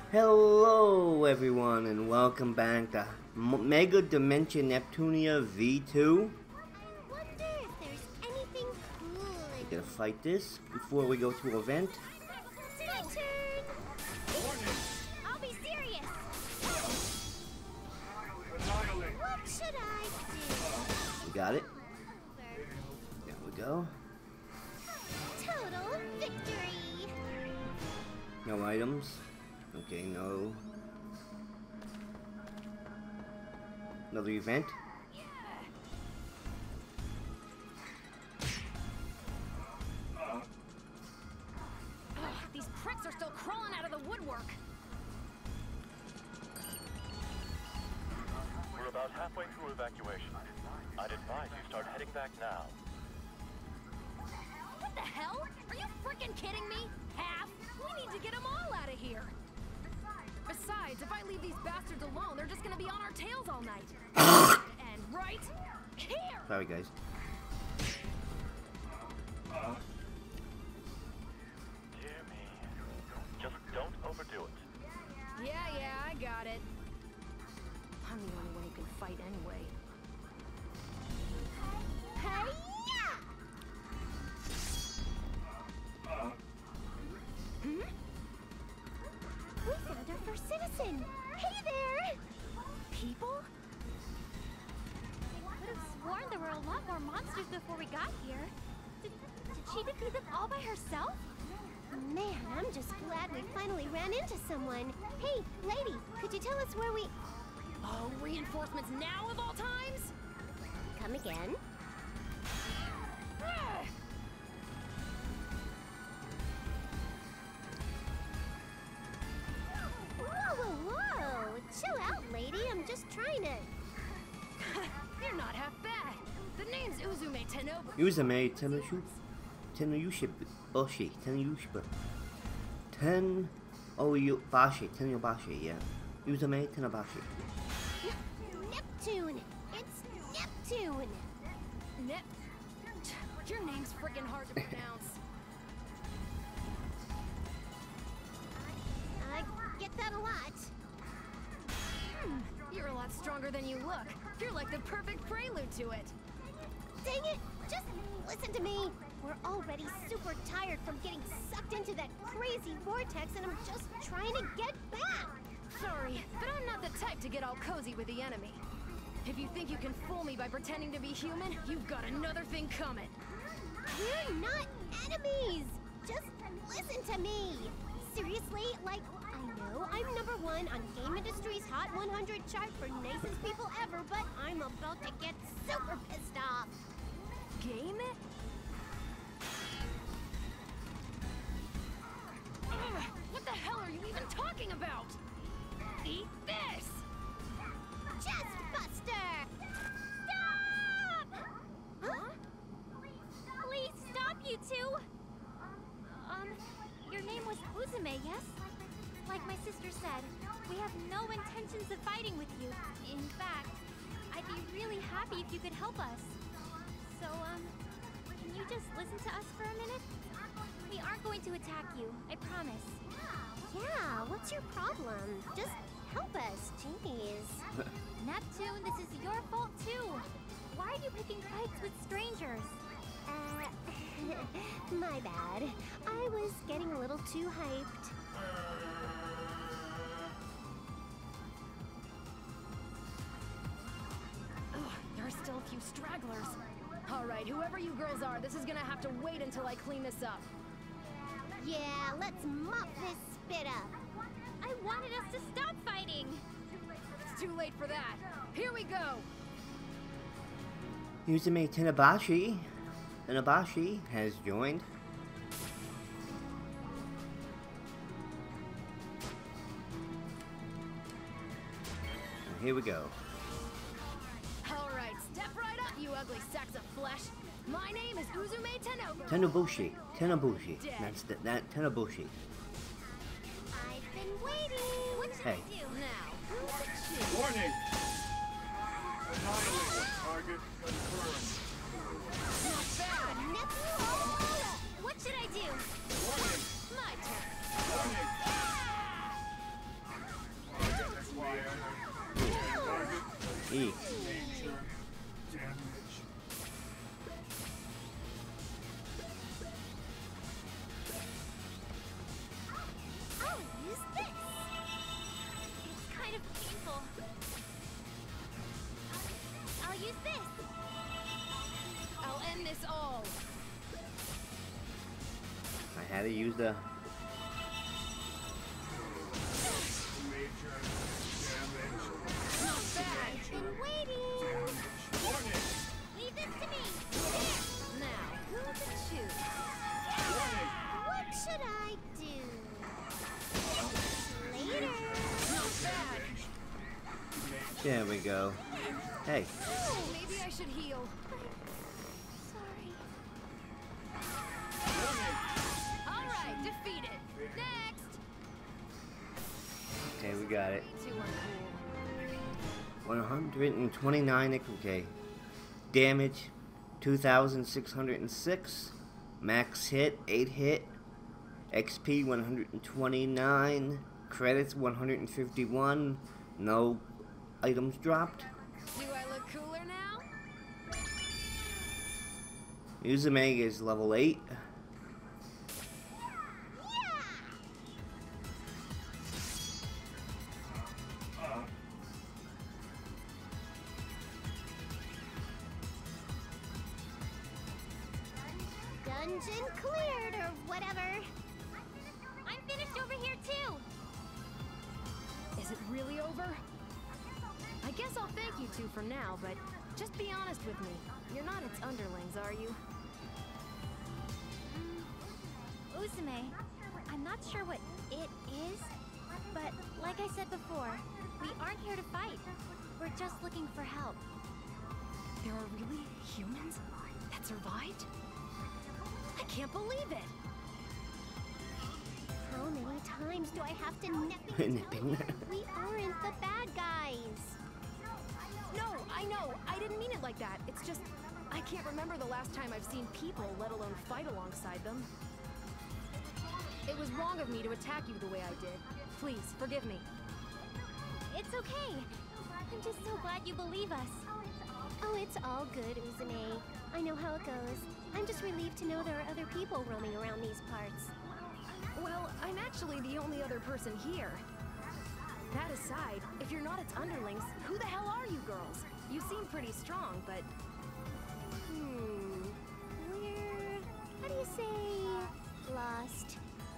Hello everyone and welcome back to Mega Dimension Neptunia V2. I wonder if there's anything cool in We're gonna fight this before we go to event. It's my turn! I'll be serious! What should I do? We got it. There we go. Total victory! No items. Okay, no. Another event. These pricks are still crawling out of the woodwork. We're about halfway through evacuation. I'd advise you start heading back now. What the hell? Are you freaking kidding me? Half? We need to get them all out of here. Besides, if I leave these bastards alone, they're just gonna be on our tails all night. And right here. Sorry guys. Dear me. Just don't overdo it. Yeah, I got it. I'm the only one who can fight anyway. Hey-ya! We found our first citizen! Hey there! People? I could have sworn there were a lot more monsters before we got here. Did she defeat them all by herself? Man, I'm just glad we finally ran into someone. Hey, lady, could you tell us where we... Oh, reinforcements now of all times? Come again? Ah! Whoa! Chill out, lady. I'm just trying to... You're not half bad. The name's Uzume Tenobu. Uzume Tenryushi Tenryubashi, yeah. Uzume Tenabashi. Neptune! It's Neptune! Nep. Your name's freaking hard to pronounce. I get that a lot. You're a lot stronger than you look. You're like the perfect prelude to it. Dang it! Just listen to me! We're already super tired from getting sucked into that crazy vortex, and I'm just trying to get back! Sorry, but I'm not the type to get all cozy with the enemy. If you think you can fool me by pretending to be human, you've got another thing coming. We're not enemies! Just listen to me! Seriously, like, I know I'm #1 on Game Industry's Hot 100 chart for nicest people ever, but I'm about to get super pissed off! Game it? Ugh, what the hell are you even talking about? Eat this! Chest Buster! Stop! Huh? Please stop, you two! Your name was Uzume, yes? Like my sister said, we have no intentions of fighting with you. In fact, I'd be really happy if you could help us. So, can you just listen to us for a minute? We aren't going to attack you, I promise. Yeah, what's your problem? Just help us, jeez. Neptune, this is your fault too. Why are you picking fights with strangers? My bad. I was getting a little too hyped. Ugh, there are still a few stragglers. All right, whoever you girls are, this is gonna have to wait until I clean this up. Yeah, let's mop this spit up. I wanted us to stop fighting. It's too late for that. Here we go. Uzume Tenabashi has joined. And here we go. All right, step right up, you ugly sacks of flesh. My name is Uzume Tenobu. Tenabushi. Dead. That's that Tenabushi. I've been waiting. What should Hey. I do Now, who's the chief? Warning! Anomaly. Target confirmed. Not bad. What should I do? Warning! My turn. Warning! Had to use the... Major damage. I've been waiting. Warning! Leave this to me. Now, who to choose? What should I do? Later. There we go. Hey. Oh, maybe I should heal. Sorry. All right, defeated. Next. Okay, we got it. Too uncool. 129, okay. Damage, 2,606. Max hit, 8 hit. XP, 129. Credits, 151. No items dropped. Do I look cooler now? Uzumaki is level 8. Dungeon cleared or whatever. I'm finished over here too. Is it really over? I guess I'll thank you two for now, but just be honest with me. You're not its underlings, are you? Uzume, I'm not sure what it is, but like I said before, we aren't here to fight. We're just looking for help. There are really humans that survived? I can't believe it! How many times do I have to nip Nipping. We aren't the bad guys. No, I know. I didn't mean it like that. It's just, I can't remember the last time I've seen people, let alone fight alongside them. It was wrong of me to attack you the way I did. Please, forgive me. It's okay. I'm just so glad you believe us. Oh, it's all good, Uzume. I know how it goes. I'm just relieved to know there are other people roaming around these parts. Well, I'm actually the only other person here. That aside, if you're not its underlings, who the hell are you girls? You seem pretty strong, but... We're... how do you say... lost?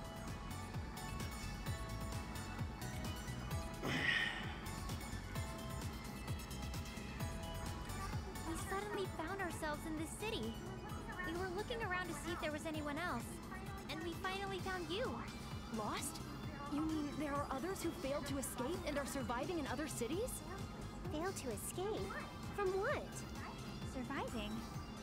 We suddenly found ourselves in this city. We were looking around to see if there was anyone else, and we finally found you. Lost? You mean there are others who failed to escape and are surviving in other cities? Failed to escape? From what? Surviving?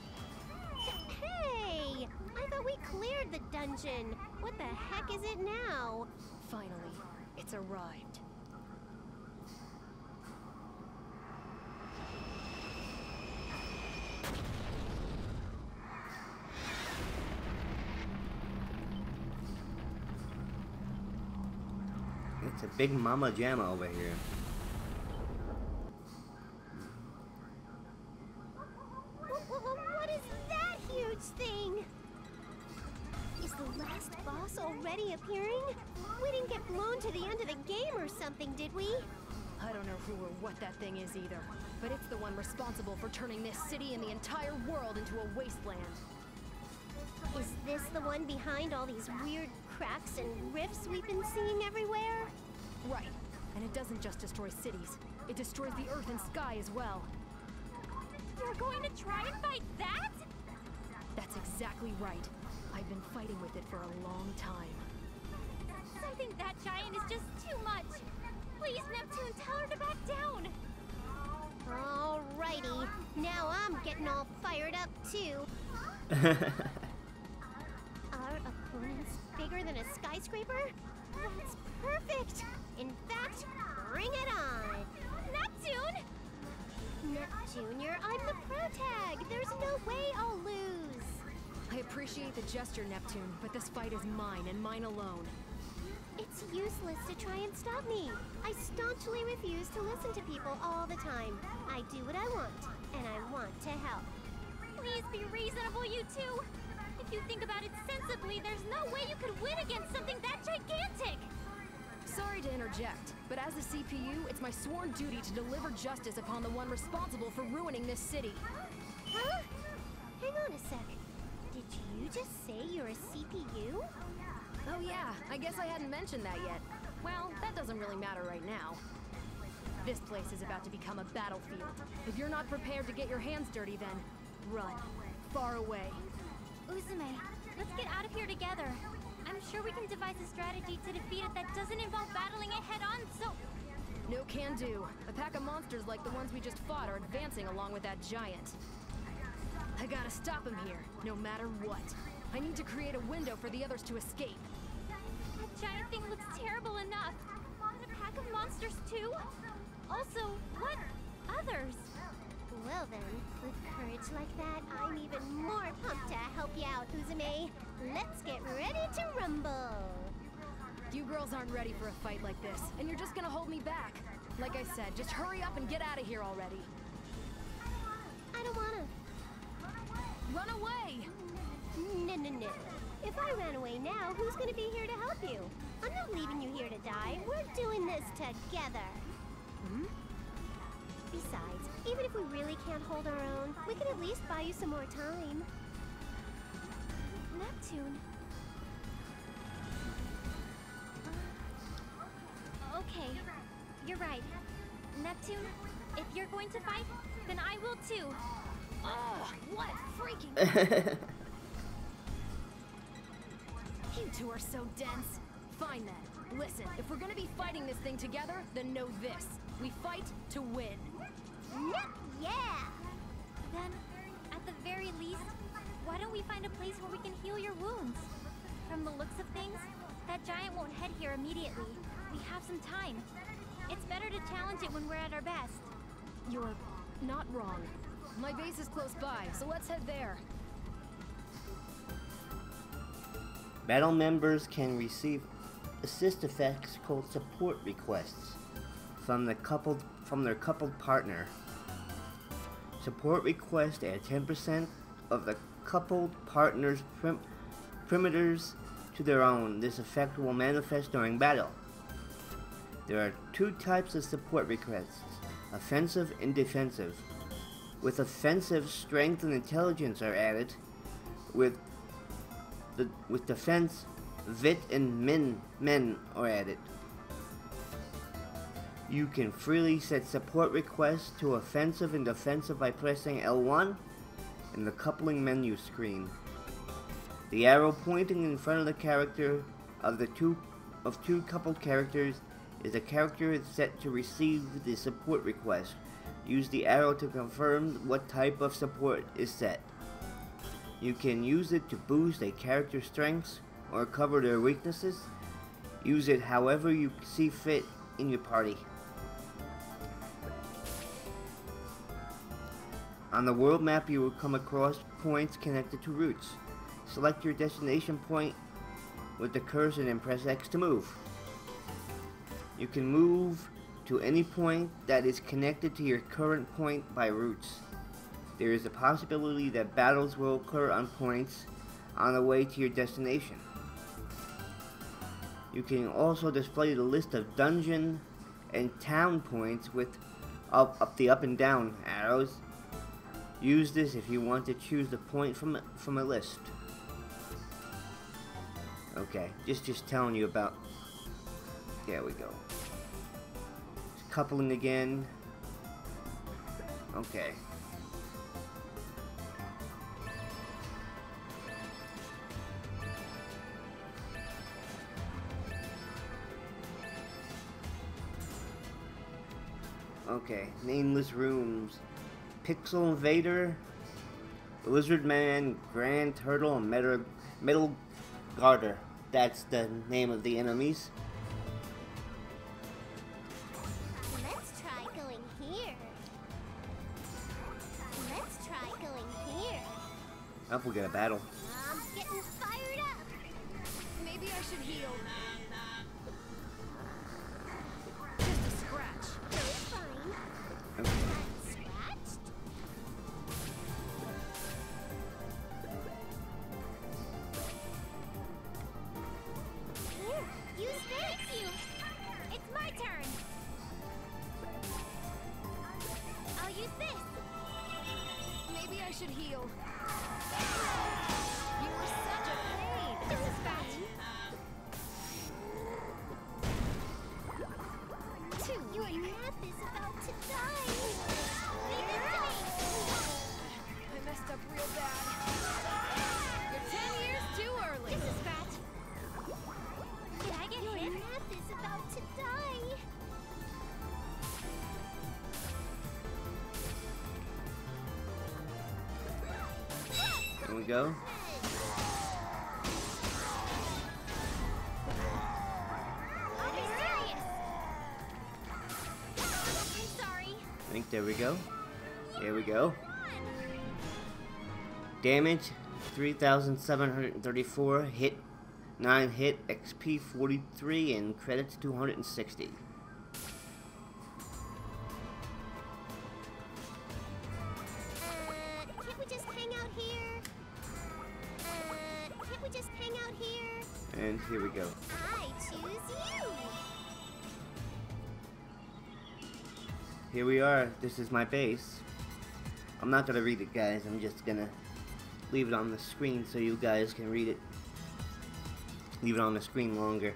Hey! I thought we cleared the dungeon. What the heck is it now? Finally, it's arrived. It's a big mama jamma over here. What is that huge thing? Is the last boss already appearing? We didn't get blown to the end of the game or something, did we? I don't know who or what that thing is either, but it's the one responsible for turning this city and the entire world into a wasteland. Is this the one behind all these weird cracks and rifts we've been seeing everywhere? Right, and it doesn't just destroy cities, it destroys the earth and sky as well. You're going to try and fight that? That's exactly right. I've been fighting with it for a long time. Something that giant is just too much. Please, Neptune, tell her to back down. Alrighty, now I'm getting all fired up too. Our opponent's bigger than a skyscraper? That's perfect! In fact, bring it on! Neptune! Junior, I'm the pro tag! There's no way I'll lose! I appreciate the gesture, Neptune, but this fight is mine and mine alone. It's useless to try and stop me. I staunchly refuse to listen to people all the time. I do what I want, and I want to help. Please be reasonable, you two! If you think about it sensibly, there's no way you could win against something that gigantic! Sorry to interject, but as a CPU, it's my sworn duty to deliver justice upon the one responsible for ruining this city. Huh? Hang on a sec. Did you just say you're a CPU? Oh yeah, I guess I hadn't mentioned that yet. Well, that doesn't really matter right now. This place is about to become a battlefield. If you're not prepared to get your hands dirty, then run. Far away. Uzume, let's get out of here together. I'm sure we can devise a strategy to defeat it that doesn't involve battling it head-on, so... No can do. A pack of monsters like the ones we just fought are advancing along with that giant. I gotta stop him here, no matter what. I need to create a window for the others to escape. That giant thing looks terrible enough. And a pack of monsters too? Also, what others? Well then, with courage like that, I'm even more pumped to help you out, Uzume. Let's get ready to rumble. You girls aren't ready for a fight like this, and you're just gonna hold me back. Like I said, just hurry up and get out of here already. I don't wanna. Run away! No. If I ran away now, who's gonna be here to help you? I'm not leaving you here to die. We're doing this together. Besides, even if we really can't hold our own, we can at least buy you some more time. Neptune. Okay, you're right. Neptune, if you're going to fight, then I will too. Oh, what freaking... You two are so dense. Fine then. Listen, if we're gonna be fighting this thing together, then know this. We fight to win. Yeah! Then, at the very least, why don't we find a place where we can heal your wounds? From the looks of things, that giant won't head here immediately. We have some time. It's better to challenge it when we're at our best. You're not wrong. My base is close by, so let's head there. Battle members can receive assist effects called support requests from their coupled partner. Support requests add 10% of the coupled partner's perimeters to their own. This effect will manifest during battle. There are two types of support requests, offensive and defensive. With offensive, strength and intelligence are added. With defense, Vit and men are added. You can freely set support requests to offensive and defensive by pressing L1 in the coupling menu screen. The arrow pointing in front of the character of two coupled characters is a character set to receive the support request. Use the arrow to confirm what type of support is set. You can use it to boost a character's strengths or cover their weaknesses. Use it however you see fit in your party. On the world map, you will come across points connected to routes. Select your destination point with the cursor and press X to move. You can move to any point that is connected to your current point by routes. There is a possibility that battles will occur on points on the way to your destination. You can also display the list of dungeon and town points with the up and down arrows. Use this if you want to choose the point from a list. Okay, just telling you about. There we go. Coupling again. Okay. Okay, nameless rooms. Pixel Invader, Lizard Man, Grand Turtle, and Metal Garter. That's the name of the enemies. Let's try going here. Let's try going here. Up, we got a battle. I'm getting fired up. Maybe I should heal. Just a scratch. It's fine. Okay. Scratched. Here, use this! It's my turn! I'll use this! Maybe I should heal. You were such a pain. Just a scratch. we go. I'll be serious. I'm sorry. I think there we go. There we go. Damage 3,734. Hit 9 hit. XP 43 and credits 260. Can't we just hang out here? Can't we just hang out here? And here we go. I choose you. Here we are. This is my base. I'm not gonna read it, guys. I'm just gonna leave it on the screen so you guys can read it. Leave it on the screen longer.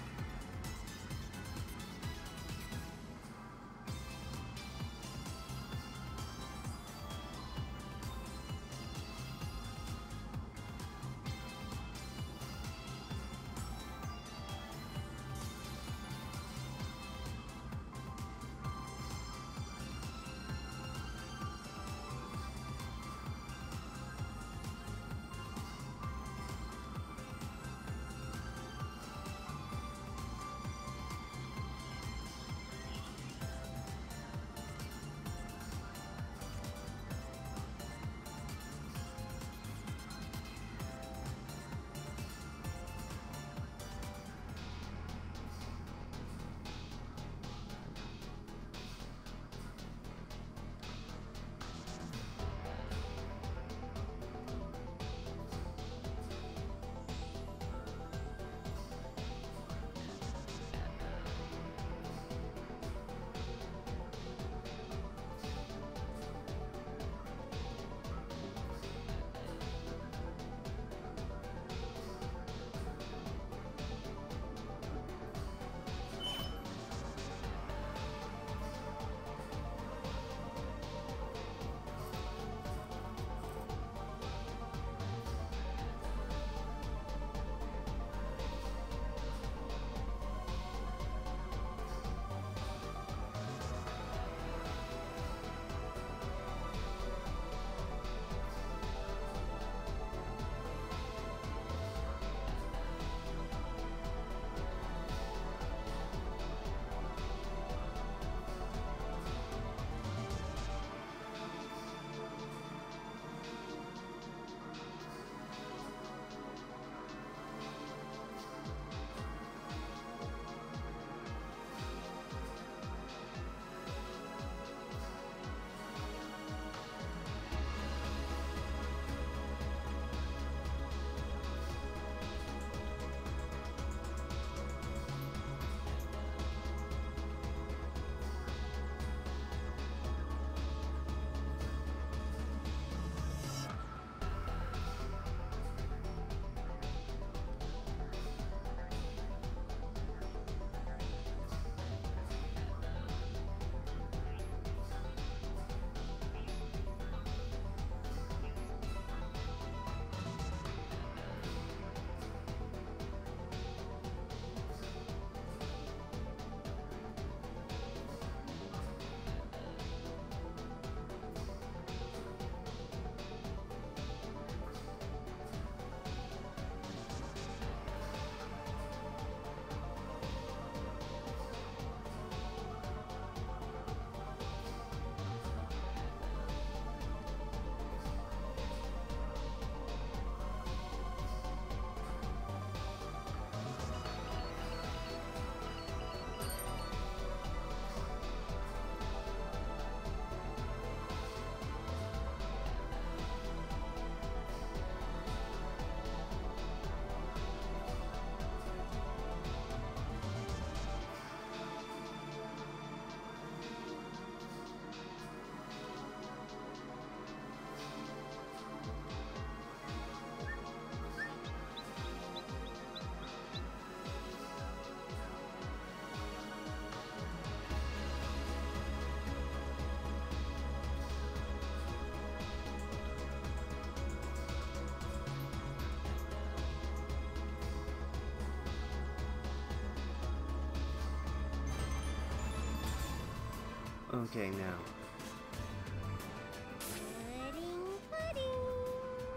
Okay, now. Pudding, pudding.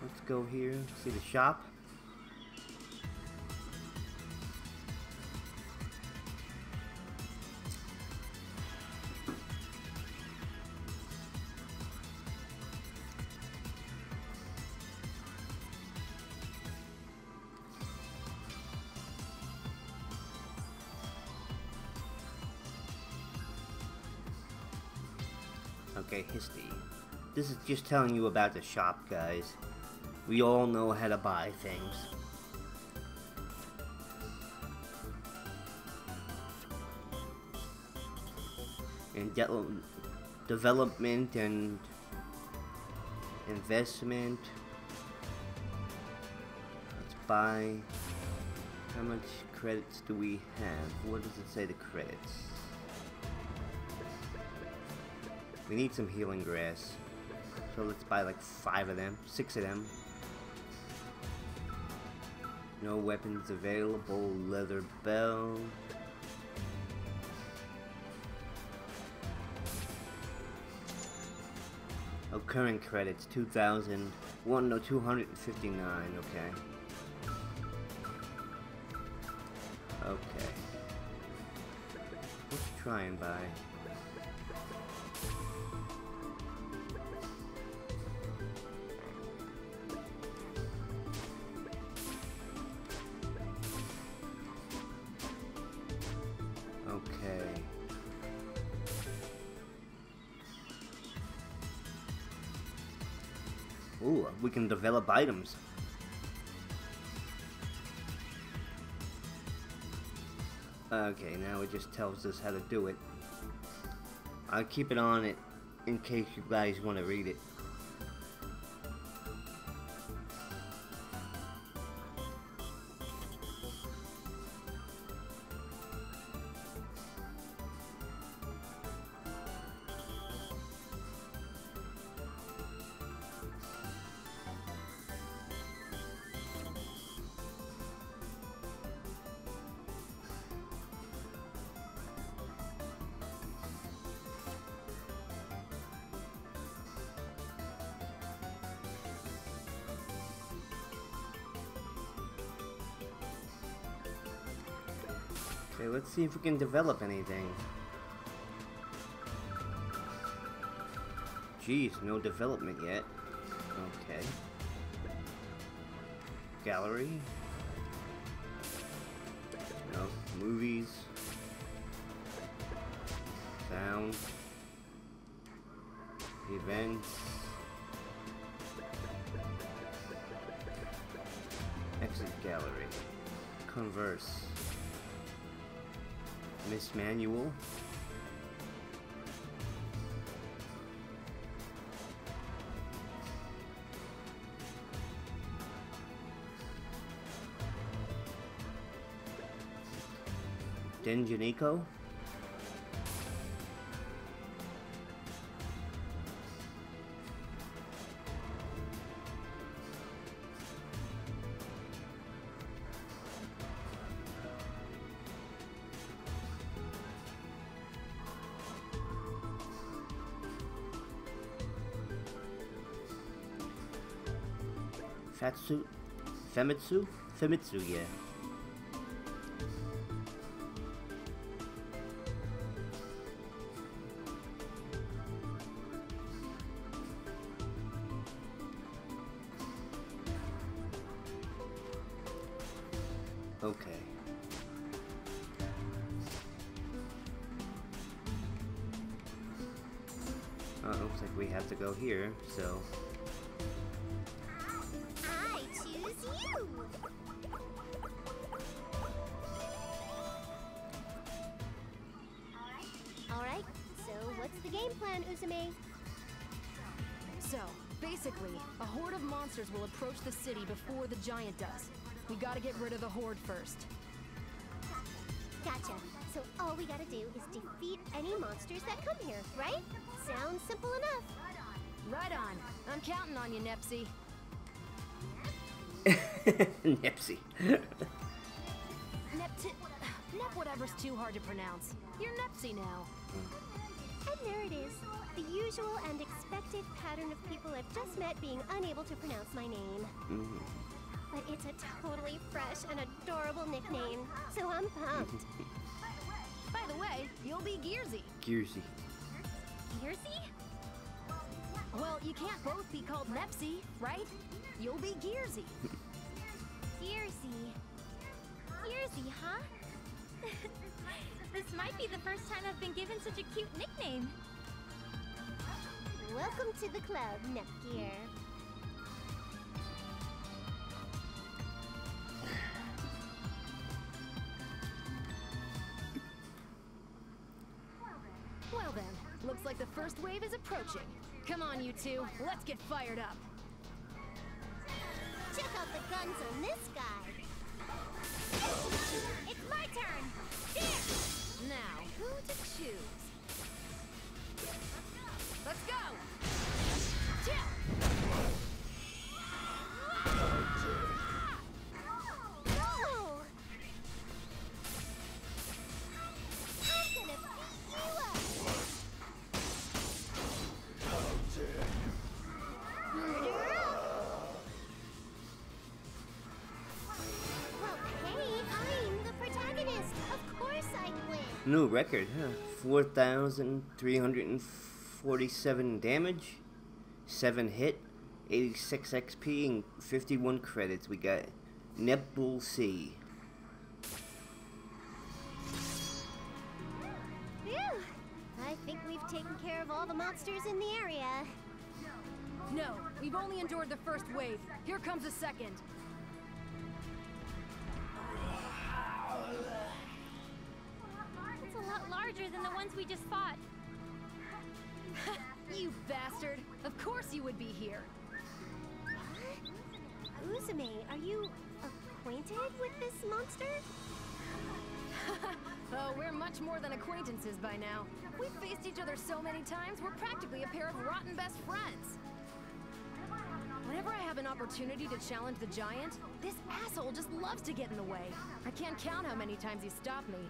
Let's go here, see the shop. Okay, history. This is just telling you about the shop, guys. We all know how to buy things. And development and investment. Let's buy. How much credits do we have? What does it say, the credits? We need some healing grass. So let's buy like 5 of them, 6 of them. No weapons available, leather bell. Oh, current credits, 2,000. 259, okay. Okay. Let's try and buy. Okay. Ooh, we can develop items. Okay, now it just tells us how to do it. I'll keep it on it in case you guys want to read it. Okay, let's see if we can develop anything. Jeez, no development yet. Okay. Gallery. No, movies. Sound. Events. Exit gallery. Converse. Miss Manual. Denjanico. Fatsu, Famitsu? Famitsu, yeah. Okay. Oh, it looks like we have to go here, so... I choose you! Alright, so what's the game plan, Uzume? So, basically, a horde of monsters will approach the city before the giant does. We gotta get rid of the horde first. Gotcha. So all we gotta do is defeat any monsters that come here, right? Sounds simple enough. Right on. I'm counting on you, Nepsy. Nepsy. Nep whatever's too hard to pronounce. You're Nepsy now. And there it is. The usual and expected pattern of people I've just met being unable to pronounce my name. But it's a totally fresh and adorable nickname, so I'm pumped. By the way, you'll be Gearsy. Gearsy. Gearsy? Well, you can't both be called Nepsy, right? You'll be Gearsy. Gearsy. Gearsy, huh? This might be the first time I've been given such a cute nickname. Welcome to the club, Nepgear. Well then, looks like the first wave is approaching. Come on, you two, let's get fired up. Check out the guns on this guy. It's my turn! Now, who to choose? Let's go! Chill! No! I'm gonna beat you up! Murder up! Well, hey, I'm the protagonist. Of course I win. New record, huh? 4,347 damage, 7 hit, 86 XP, and 51 credits. We got Nepbull C. Phew! I think we've taken care of all the monsters in the area. No, we've only endured the first wave. Here comes a second. It's a lot larger than the ones we just fought. You bastard! Of course you would be here. Uzume, are you acquainted with this monster? Oh, we're much more than acquaintances by now. We've faced each other so many times, we're practically a pair of rotten best friends. Whenever I have an opportunity to challenge the giant, this asshole just loves to get in the way. I can't count how many times he stopped me.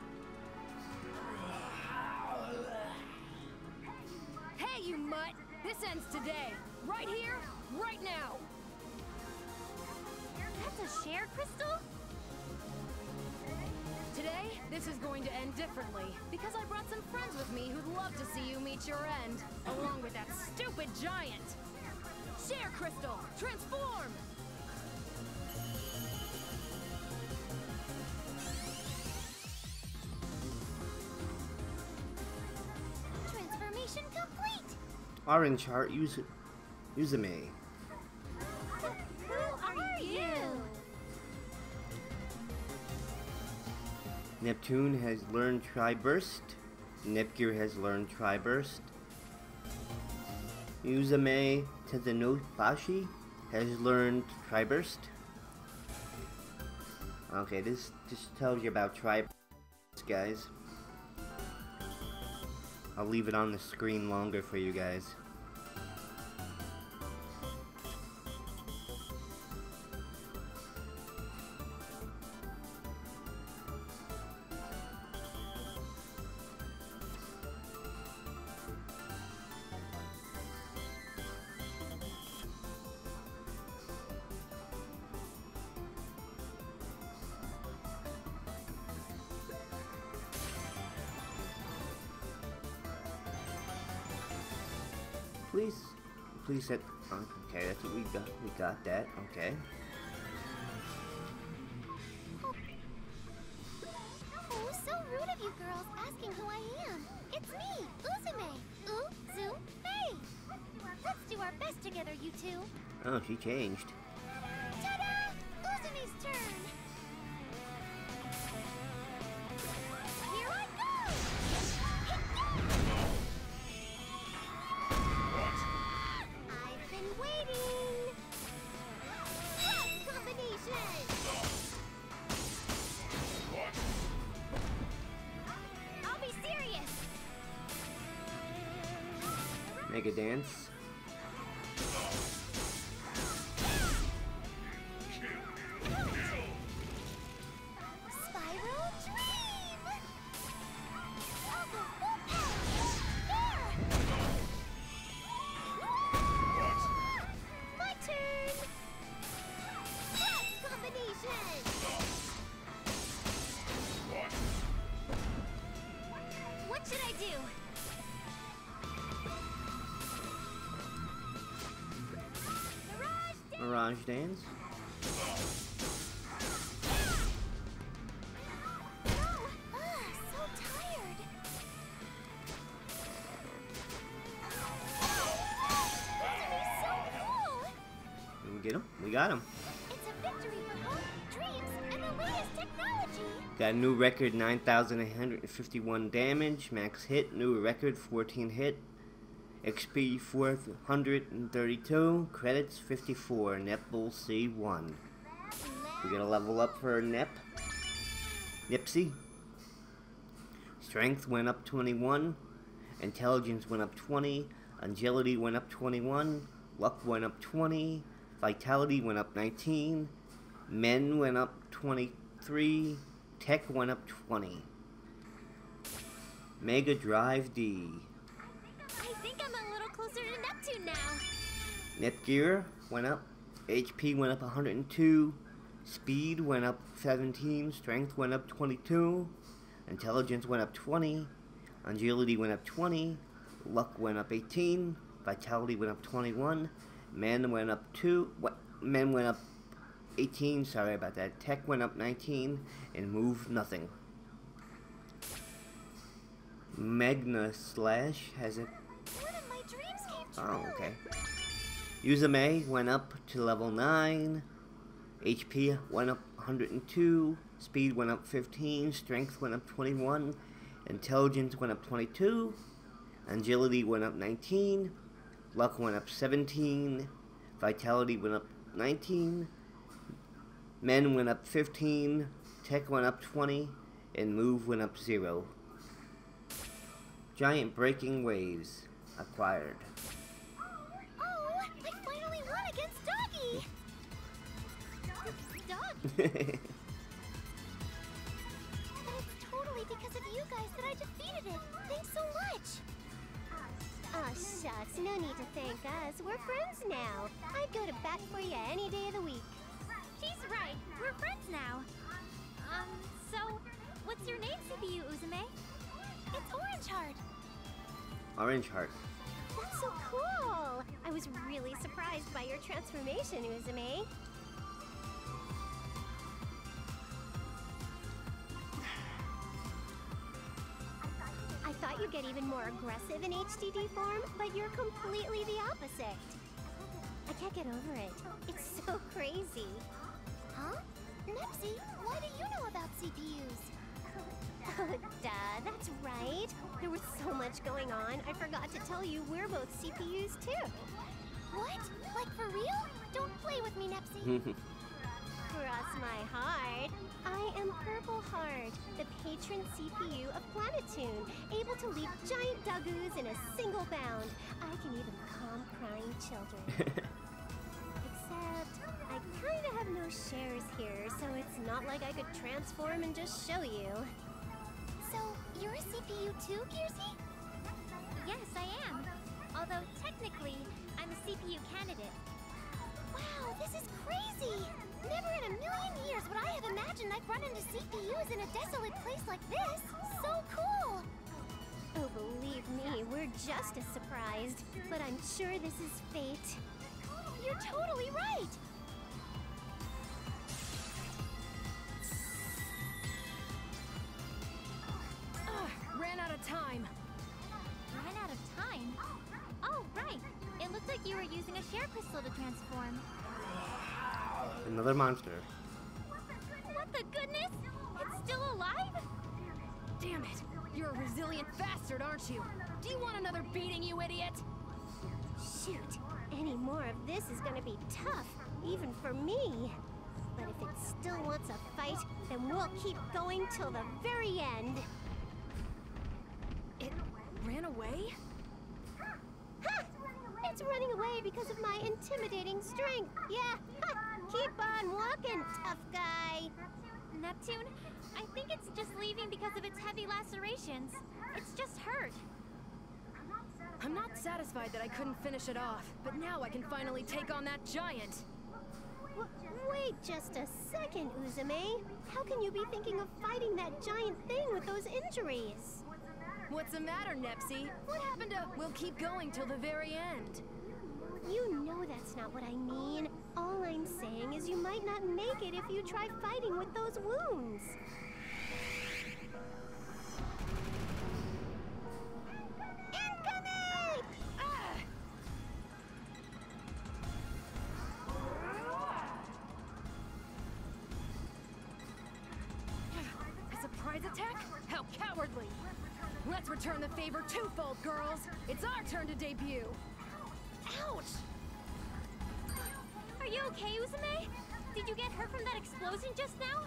Hey, you mutt! This ends today. Right here, right now! That's a share crystal? Today, this is going to end differently, because I brought some friends with me who'd love to see you meet your end, along with that stupid giant! Share Crystal! Transform! Transformation complete! Orange Heart Uzume. Who are you? Neptune has learned Tri-Burst. Nepgear has learned Tri-Burst. Uzume Tadanobashi has learned Tri-Burst. Okay, this just tells you about Tri-Burst, guys. I'll leave it on the screen longer for you guys. Please hit. Okay, that's what we got. We got that. Okay. Oh, so rude of you girls asking who I am. It's me, Uzume. Uzume. Let's do our best together, you two. Oh, she changed. Ta-da! Uzume's turn. Here I go! I've been waiting. Last combination. I'll be serious! Mega Dance. Spiral Dream. I'll go full power. Mirage Dance. So tired. This is so cool. Did we get him? We got him. It's a victory for hope, dreams, and the latest technology. Got a new record, 9,851 damage. Max hit, new record, 14 hit. XP 432. Credits 54. Netball C1. We're gonna level up for Nep. Nipsey. Strength went up 21. Intelligence went up 20. Agility went up 21. Luck went up 20. Vitality went up 19. Men went up 23. Tech went up 20. Mega Drive D. I think I'm a little closer to Neptune now. Netgear went up. HP went up 102. Speed went up 17. Strength went up 22. Intelligence went up 20. Agility went up 20. Luck went up 18. Vitality went up 21. Men went up 2. Men went up 18. Sorry about that. Tech went up 19. And move nothing. Magna Slash has it. One of my dreams came true. Oh, okay. Yuzume went up to level 9. HP went up 102. Speed went up 15. Strength went up 21. Intelligence went up 22. Agility went up 19. Luck went up 17. Vitality went up 19. Men went up 15. Tech went up 20. And move went up 0. Giant Breaking Waves acquired. Oh, I finally won against Doggy. Doggy? But it's totally because of you guys that I defeated it. Thanks so much. Oh, shucks. No need to thank us. We're friends now. I'd go to bat for you any day of the week. She's right. We're friends now. So, what's your name, CPU Uzume? It's Orange Heart. Orange Heart. That's so cool. I was really surprised by your transformation, Uzume. I thought you'd get even more aggressive in HDD form, but you're completely the opposite. I can't get over it. It's so crazy. Huh? Nepsy, why do you know about CPUs? Oh, duh, that's right. There was so much going on, I forgot to tell you we're both CPUs too. What? Like for real? Don't play with me, Nepsy. Cross my heart. I am Purple Heart, the patron CPU of Planetoon, able to leap giant Duggoos in a single bound. I can even calm crying children. Except, I kinda have no shares here, so it's not like I could transform and just show you. So, you're a CPU too, Gearsy? Yes, I am. Although, technically, I'm a CPU candidate. Wow, this is crazy! Never in a million years would I have imagined I'd run into CPUs in a desolate place like this. So cool! Oh, believe me, we're just as surprised. But I'm sure this is fate. You're totally right! Ran out of time. Ran out of time? Oh, right. It looked like you were using a share crystal to transform. Another monster. What the goodness? It's still alive? Damn it. You're a resilient bastard, aren't you? Do you want another beating, you idiot? Shoot, any more of this is gonna be tough, even for me. But if it still wants a fight, then we'll keep going till the very end. It ran away? Ha! It's running away because of my intimidating strength. Yeah, ha! Keep on walking, tough guy. Neptune, I think it's just leaving because of its heavy lacerations. It's just hurt. I'm not satisfied that I couldn't finish it off, but now I can finally take on that giant. Wait just a second, Uzume. How can you be thinking of fighting that giant thing with those injuries? What's the matter, Nepsy? What happened to we'll keep going till the very end? You know that's not what I mean. All I'm saying is you might not make it if you try fighting with those wounds. Incoming! Ah! A surprise attack? How cowardly! Let's return the favor twofold, girls! It's our turn to debut! Ouch! Are you okay, Uzume? Did you get hurt from that explosion just now?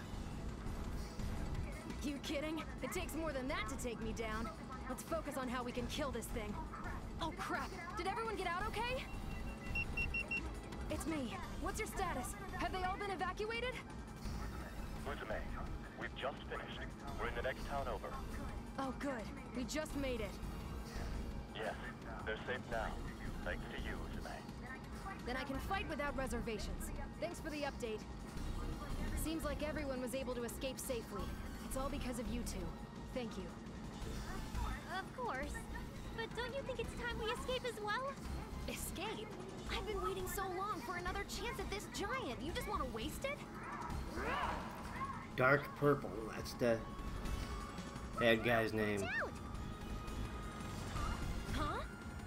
You kidding? It takes more than that to take me down. Let's focus on how we can kill this thing. Oh crap! Did everyone get out okay? It's me. What's your status? Have they all been evacuated? Uzume, we've just finished. We're in the next town over. Oh good. We just made it. Yes, they're safe now. Thanks to you, Uzume. Then I can fight without reservations. Thanks for the update. Seems like everyone was able to escape safely. It's all because of you two. Thank you. Of course. But don't you think it's time we escape as well? Escape? I've been waiting so long for another chance at this giant. You just want to waste it? Dark Purple, that's the bad guy's name. Out! Huh?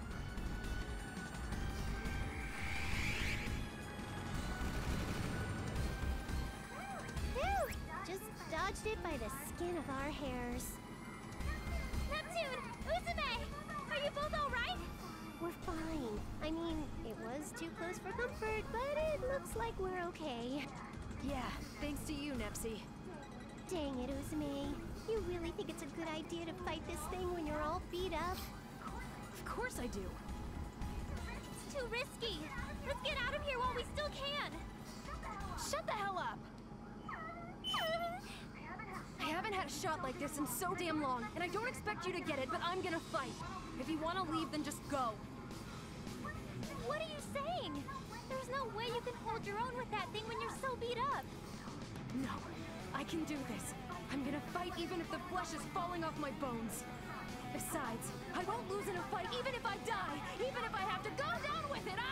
Phew! Just dodged it by the skin of our hairs. Neptune! Uzume! Are you both alright? We're fine. I mean, it was too close for comfort, but it looks like we're okay. Yeah, thanks to you, Nepsy. Dang it, Uzume. You really think it's a good idea to fight this thing when you're all beat up? Of course I do. It's too risky. Let's get out of here while we still can. Shut the hell up! I haven't had a shot like this in so damn long, and I don't expect you to get it, but I'm gonna fight. If you want to leave, then just go. What are you saying? There's no way you can hold your own with that thing when you're so beat up. No, I can do this. I'm gonna fight even if the flesh is falling off my bones. Besides, I won't lose in a fight even if I die. Even if I have to go down with it,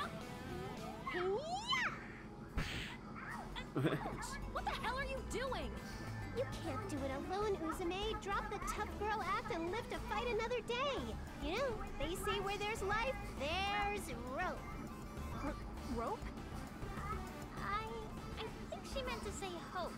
Ouch! What the hell are you doing? You can't do it alone, Uzume. Drop the tough girl act and live to fight another day. You know, they say where there's life, there's rope. Rope? I think she meant to say hope.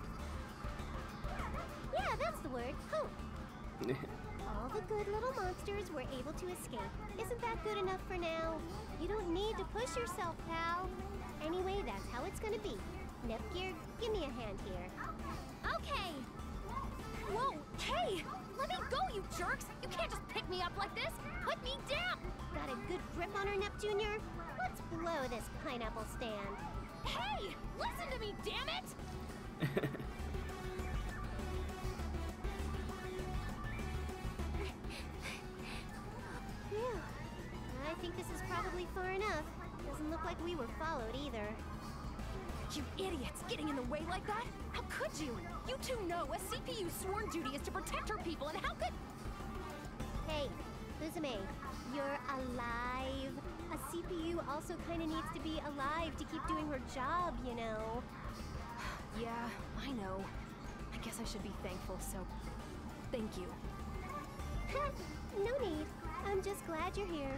Yeah, that's the word, hope. All the good little monsters were able to escape. Isn't that good enough for now? You don't need to push yourself, pal. Anyway, that's how it's gonna be. Nepgear, give me a hand here. Okay. Whoa, hey! Let me go, you jerks! You can't just pick me up like this! Put me down! Got a good grip on her, Nep Jr.? Let's blow this pineapple stand. Hey! Listen to me, damn it! Phew. I think this is probably far enough. Doesn't look like we were followed either. You idiots! Getting in the way like that? How could you? You two know a CPU's sworn duty is to protect her people, and how could... Hey, Uzume, you're alive. A CPU also kind of needs to be alive to keep doing her job, you know. Yeah, I know. I guess I should be thankful, so... Thank you. No need. I'm just glad you're here.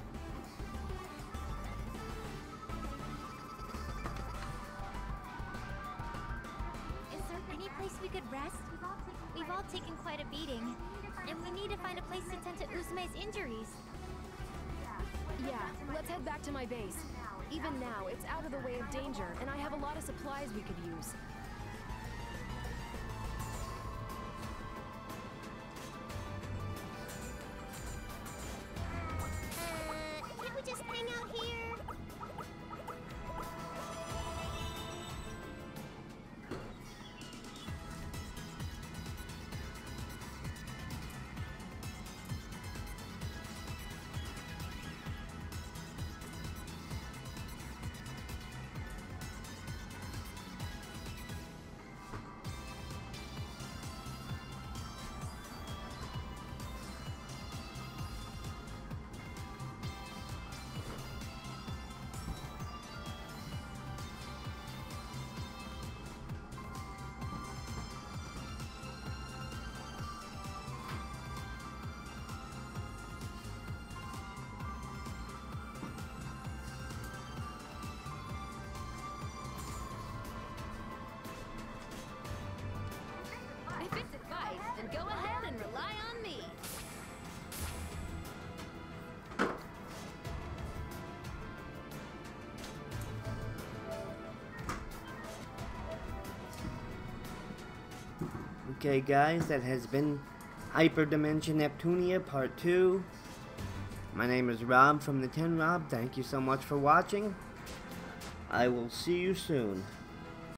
Is there any place we could rest? We've all taken quite a beating. And we need to find a place to tend to Uzume's injuries. Yeah, let's head back to my base. Even now, it's out of the way of danger, and I have a lot of supplies we could use. Can't we just hang out here? Go ahead and rely on me. Okay guys, that has been Hyperdimension Neptunia Part 2. My name is Rob from the 10 Rob. Thank you so much for watching. I will see you soon.